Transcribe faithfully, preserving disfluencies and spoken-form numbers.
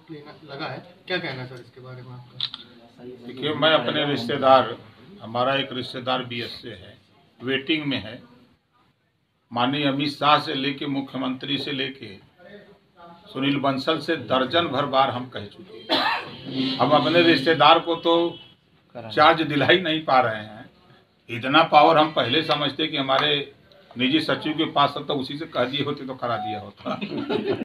लेना लगा है, क्या कहना है सर इसके बारे में आपका? देखिए, मैं अपने रिश्तेदार, हमारा एक रिश्तेदार बी एस से है, वेटिंग में है। माननीय अमित शाह से लेके मुख्यमंत्री से लेके सुनील बंसल से दर्जन भर बार हम कह चुके हैं। हम अपने रिश्तेदार को तो चार्ज दिला ही नहीं पा रहे हैं। इतना पावर हम पहले समझते कि हमारे निजी सचिव के पास तो उसी से कह दिए होते तो करा दिया होता।